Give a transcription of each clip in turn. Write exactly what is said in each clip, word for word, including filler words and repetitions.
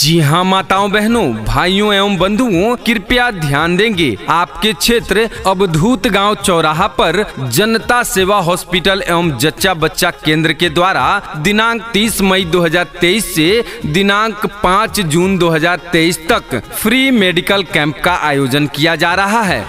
जी हाँ माताओं बहनों भाइयों एवं बंधुओं कृपया ध्यान देंगे। आपके क्षेत्र अवधूत गांव चौराहा पर जनता सेवा हॉस्पिटल एवं जच्चा बच्चा केंद्र के द्वारा दिनांक तीस मई दो हज़ार तेईस से दिनांक पाँच जून दो हज़ार तेईस तक फ्री मेडिकल कैंप का आयोजन किया जा रहा है।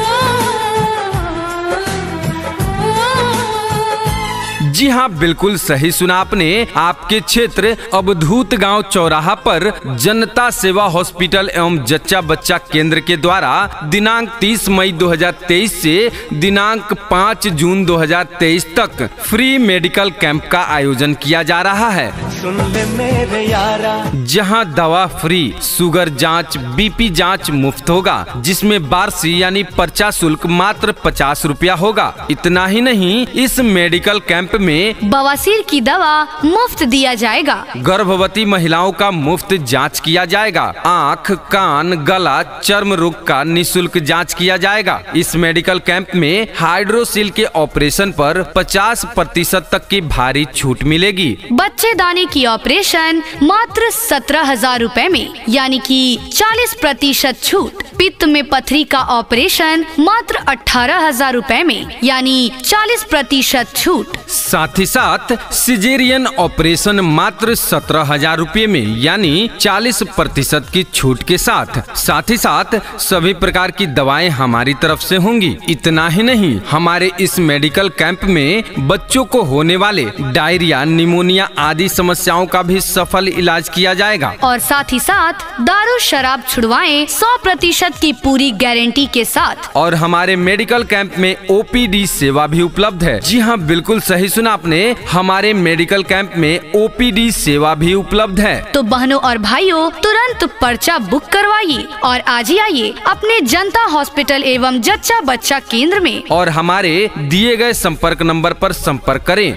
जी हाँ बिल्कुल सही सुना आपने। आपके क्षेत्र अवधूत गांव चौराहा पर जनता सेवा हॉस्पिटल एवं जच्चा बच्चा केंद्र के द्वारा दिनांक तीस मई दो हज़ार तेईस से दिनांक पाँच जून दो हज़ार तेईस तक फ्री मेडिकल कैंप का आयोजन किया जा रहा है। सुन ले मेरे यारा। जहां दवा फ्री, शुगर जांच, बीपी जांच मुफ्त होगा, जिसमें बार्षिक यानी पर्चा शुल्क मात्र पचास रुपया होगा। इतना ही नहीं, इस मेडिकल कैंप में बवासीर की दवा मुफ्त दिया जाएगा। गर्भवती महिलाओं का मुफ्त जांच किया जाएगा। आँख, कान, गला, चर्म रोग का निःशुल्क जांच किया जाएगा। इस मेडिकल कैंप में हाइड्रोसील के ऑपरेशन पर पचास प्रतिशत तक की भारी छूट मिलेगी। बच्चेदानी की ऑपरेशन मात्र सत्रह हजार रूपए में, यानी कि चालीस प्रतिशत छूट। पित्त में पथरी का ऑपरेशन मात्र अठारह हजार रूपए में, यानी चालीस प्रतिशत छूट। साथ ही साथ सिजेरियन ऑपरेशन मात्र सत्रह हजार रूपए में, यानी चालीस प्रतिशत की छूट के साथ। साथ ही साथ सभी प्रकार की दवाएं हमारी तरफ से होंगी। इतना ही नहीं, हमारे इस मेडिकल कैंप में बच्चों को होने वाले डायरिया, निमोनिया आदि समस्याओं का भी सफल इलाज किया जाएगा। और साथ ही साथ दारू शराब छुड़वाएं सौ प्रतिशत की पूरी गारंटी के साथ। और हमारे मेडिकल कैंप में ओपीडी सेवा भी उपलब्ध है। जी हाँ बिल्कुल सही सुना आपने, हमारे मेडिकल कैंप में ओपीडी सेवा भी उपलब्ध है। तो बहनों और भाइयों तुरंत पर्चा बुक करवाइए और आज ही आइए अपने जनता हॉस्पिटल एवं जच्चा बच्चा केंद्र में और हमारे दिए गए संपर्क नंबर पर संपर्क करें।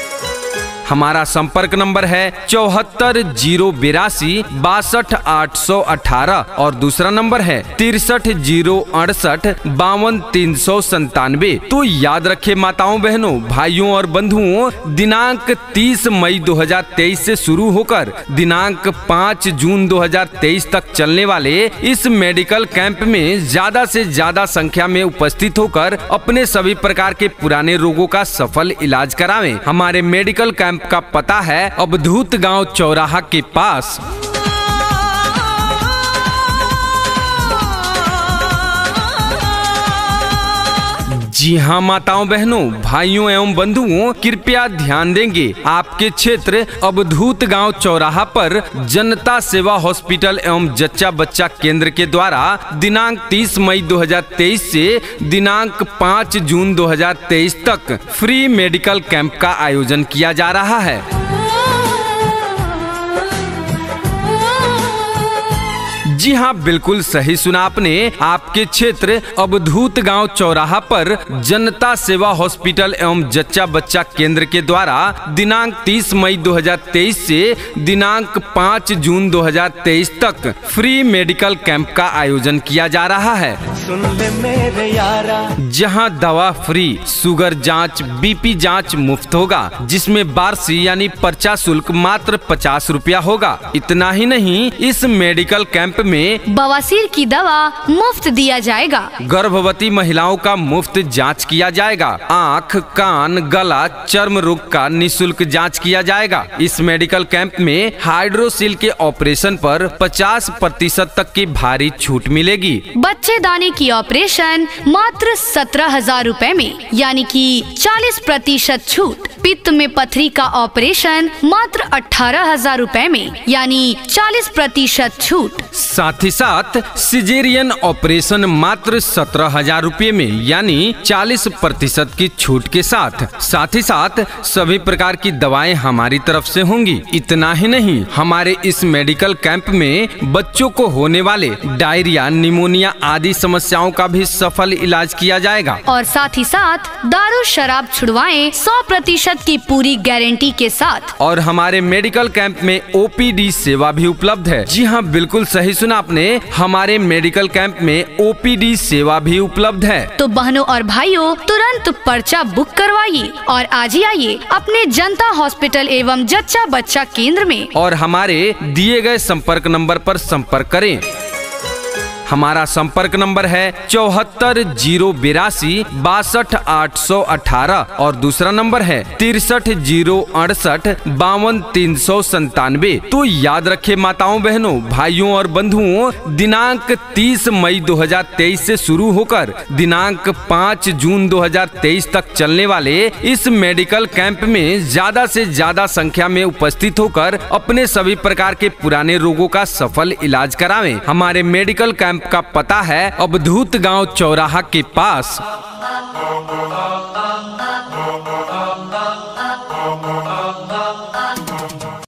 हमारा संपर्क नंबर है चौहत्तर जीरो बिरासी बासठ आठ सौ अठारह और दूसरा नंबर है तिरसठ जीरो अड़सठ बावन तीन सौ संतानवे। तो याद रखे माताओं बहनों भाइयों और बंधुओं, दिनांक तीस मई दो हज़ार तेईस से शुरू होकर दिनांक पाँच जून दो हज़ार तेईस तक चलने वाले इस मेडिकल कैंप में ज्यादा से ज्यादा संख्या में उपस्थित होकर अपने सभी प्रकार के पुराने रोगों का सफल इलाज करावें। हमारे मेडिकल कैंप का पता है अवधूत गांव चौराहा के पास। जी हाँ माताओं बहनों भाइयों एवं बंधुओं कृपया ध्यान देंगे। आपके क्षेत्र अवधूत गांव चौराहा पर जनता सेवा हॉस्पिटल एवं जच्चा बच्चा केंद्र के द्वारा दिनांक तीस मई दो हज़ार तेईस से दिनांक पाँच जून दो हज़ार तेईस तक फ्री मेडिकल कैंप का आयोजन किया जा रहा है। जी हाँ बिल्कुल सही सुना आपने। आपके क्षेत्र अवधूत गांव चौराहा पर जनता सेवा हॉस्पिटल एवं जच्चा बच्चा केंद्र के द्वारा दिनांक तीस मई दो हज़ार तेईस से दिनांक पाँच जून दो हज़ार तेईस तक फ्री मेडिकल कैंप का आयोजन किया जा रहा है। सुन ले मेरे यारा। जहां दवा फ्री, शुगर जांच, बीपी जांच मुफ्त होगा, जिसमें बार्षिक यानी पर्चा शुल्क मात्र पचास रुपया होगा। इतना ही नहीं, इस मेडिकल कैंप में बवासीर की दवा मुफ्त दिया जाएगा। गर्भवती महिलाओं का मुफ्त जांच किया जाएगा। आँख, कान, गला, चर्म रोग का निःशुल्क जांच किया जाएगा। इस मेडिकल कैंप में हाइड्रोसील के ऑपरेशन पर पचास प्रतिशत तक की भारी छूट मिलेगी। बच्चेदानी की ऑपरेशन मात्र सत्रह हजार रूपए में, यानी कि चालीस प्रतिशत छूट। पित्त में पथरी का ऑपरेशन मात्र अठारह हजार रूपए में, यानी चालीस प्रतिशत छूट। साथ ही साथ सिजेरियन ऑपरेशन मात्र सत्रह हजार रूपए में, यानी चालीस प्रतिशत की छूट के साथ। साथ ही साथ सभी प्रकार की दवाएं हमारी तरफ से होंगी। इतना ही नहीं, हमारे इस मेडिकल कैंप में बच्चों को होने वाले डायरिया, निमोनिया आदि समस्याओं का भी सफल इलाज किया जाएगा। और साथ ही साथ दारू शराब छुड़वाएं सौ प्रतिशत प्रतिशत की पूरी गारंटी के साथ। और हमारे मेडिकल कैंप में ओपीडी सेवा भी उपलब्ध है। जी हाँ, बिल्कुल सही सुना आपने, हमारे मेडिकल कैंप में ओपीडी सेवा भी उपलब्ध है। तो बहनों और भाइयों, तुरंत पर्चा बुक करवाइए और आज ही आइए अपने जनता हॉस्पिटल एवं जच्चा बच्चा केंद्र में और हमारे दिए गए संपर्क नंबर पर संपर्क करें। हमारा संपर्क नंबर है चौहत्तर जीरो बिरासी बासठ आठ सौ अठारह और दूसरा नंबर है तिरसठ जीरो अड़सठ बावन तीन सौ संतानवे। तो याद रखे माताओं बहनों भाइयों और बंधुओं, दिनांक तीस मई दो हजार तेईस से शुरू होकर दिनांक पाँच जून दो हजार तेईस तक चलने वाले इस मेडिकल कैंप में ज्यादा से ज्यादा संख्या में उपस्थित होकर अपने सभी प्रकार के पुराने रोगों का सफल इलाज करावें। हमारे मेडिकल कैंप का पता है अवधूत गांव चौराहा के पास।